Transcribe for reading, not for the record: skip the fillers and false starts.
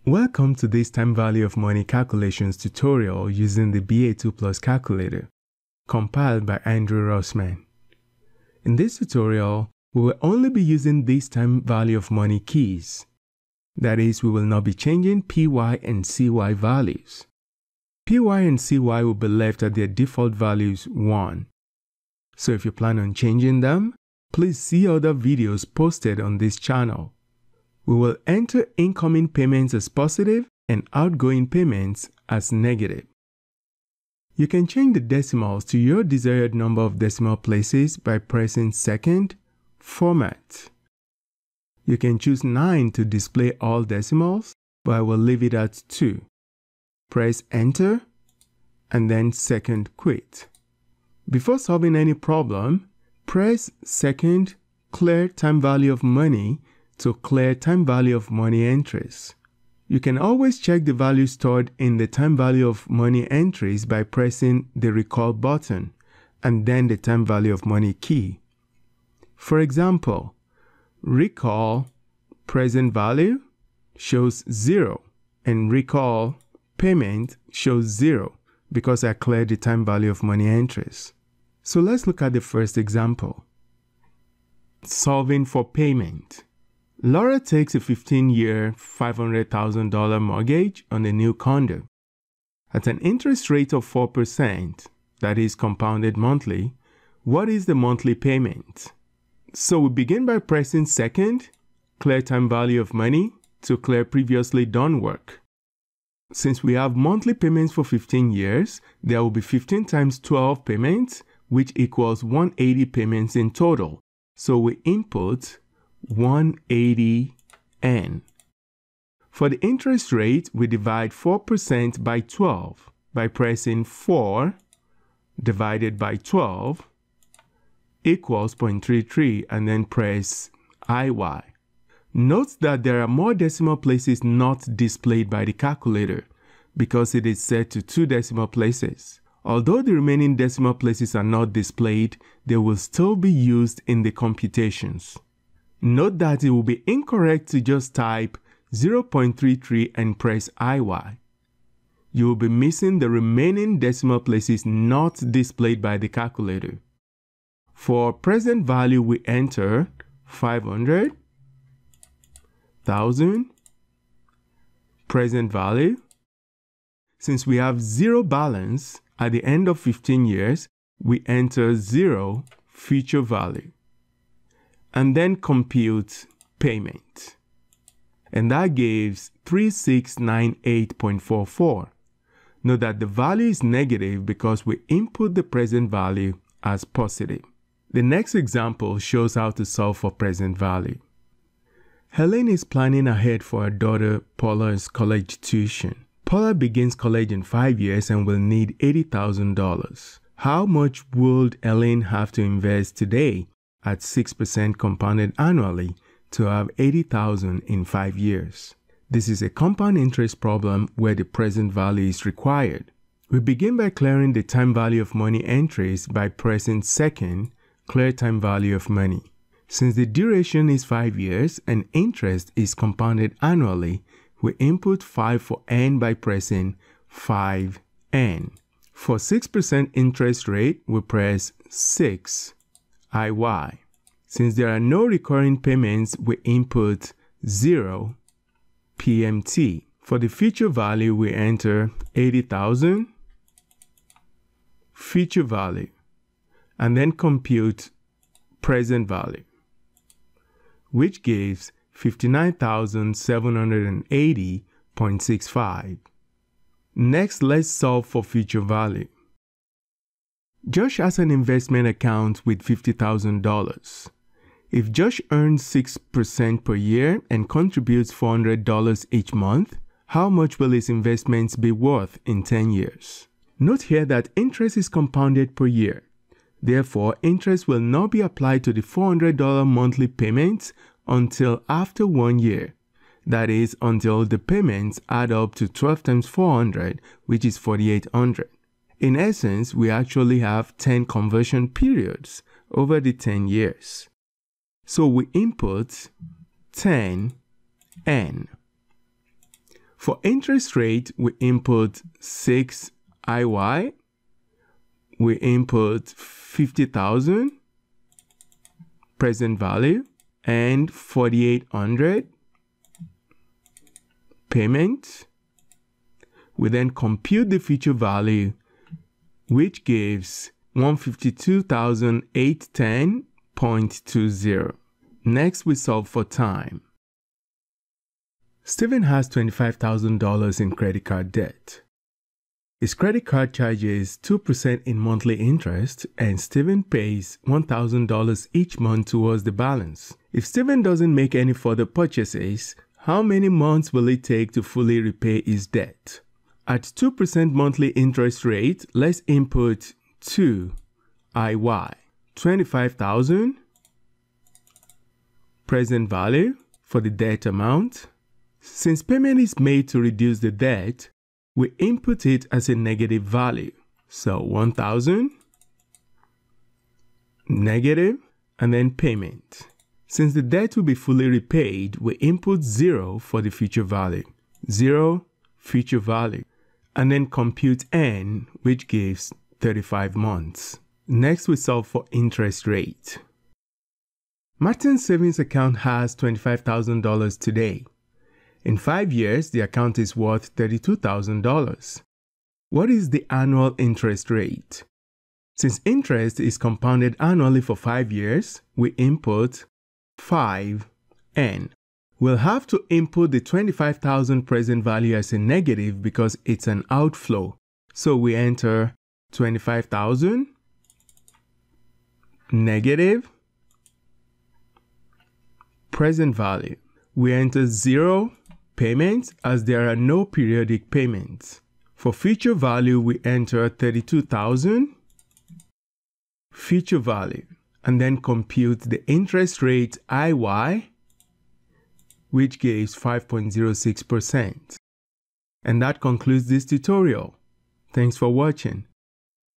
Welcome to this time value of money calculations tutorial using the BA2 Plus calculator, compiled by Rossman. In this tutorial, we will only be using these time value of money keys. That is, we will not be changing PY and CY values. PY and CY will be left at their default values 1. So if you plan on changing them, please see other videos posted on this channel. We will enter incoming payments as positive and outgoing payments as negative. You can change the decimals to your desired number of decimal places by pressing Second, Format. You can choose 9 to display all decimals, but I will leave it at 2. Press Enter and then Second, Quit. Before solving any problem, press Second, Clear Time Value of Money to clear time value of money entries. You can always check the value stored in the time value of money entries by pressing the Recall button and then the time value of money key. For example, Recall Present Value shows 0 and Recall Payment shows 0 because I cleared the time value of money entries. So let's look at the first example. Solving for payment. Laura takes a 15-year, $500,000 mortgage on a new condo. At an interest rate of 4%, that is compounded monthly, what is the monthly payment? So we begin by pressing Second, Clear Time Value of Money to clear previously done work. Since we have monthly payments for 15 years, there will be 15 times 12 payments, which equals 180 payments in total. So we input 180 N. For the interest rate, we divide 4% by 12 by pressing 4 divided by 12 equals 0.33 and then press IY. Note that there are more decimal places not displayed by the calculator because it is set to 2 decimal places. Although the remaining decimal places are not displayed, they will still be used in the computations. Note that it will be incorrect to just type 0.33 and press IY. You will be missing the remaining decimal places not displayed by the calculator. For present value, we enter 500, 1000, present value. Since we have 0 balance at the end of 15 years, we enter 0 future value. And then compute payment. And that gives 3698.44. Note that the value is negative because we input the present value as positive. The next example shows how to solve for present value. Helene is planning ahead for her daughter Paula's college tuition. Paula begins college in 5 years and will need $80,000. How much would Helene have to invest today at 6% compounded annually to have $80,000 in 5 years? This is a compound interest problem where the present value is required. We begin by clearing the time value of money entries by pressing Second, Clear Time Value of Money. Since the duration is 5 years and interest is compounded annually, we input 5 for N by pressing 5N. For 6% interest rate, we press 6 IY. Since there are no recurring payments, we input 0 PMT. For the future value, we enter 80,000 future value and then compute present value, which gives 59,780.65. Next, let's solve for future value. Josh has an investment account with $50,000. If Josh earns 6% per year and contributes $400 each month, how much will his investments be worth in 10 years? Note here that interest is compounded per year. Therefore, interest will not be applied to the $400 monthly payments until after 1 year. That is, until the payments add up to 12 times 400, which is 4,800. In essence, we actually have 10 conversion periods over the 10 years. So we input 10N. For interest rate, we input 6 IY, we input 50,000 present value and 4,800 payment. We then compute the future value, which gives 152,810.20. Next, we solve for time. Steven has $25,000 in credit card debt. His credit card charges 2% in monthly interest, and Steven pays $1,000 each month towards the balance. If Steven doesn't make any further purchases, how many months will it take to fully repay his debt? At 2% monthly interest rate, let's input 2 IY, 25,000 present value for the debt amount. Since payment is made to reduce the debt, we input it as a negative value. So 1,000 negative and then payment. Since the debt will be fully repaid, we input 0 for the future value. 0 future value. And then compute N, which gives 35 months. Next, we solve for interest rate. Martin's savings account has $25,000 today. In 5 years, the account is worth $32,000. What is the annual interest rate? Since interest is compounded annually for 5 years, we input 5N. We'll have to input the 25,000 present value as a negative because it's an outflow. So we enter 25,000 negative present value. We enter 0 payments as there are no periodic payments. For future value, we enter 32,000 future value and then compute the interest rate IY, which gives 5.06%. And that concludes this tutorial. Thanks for watching.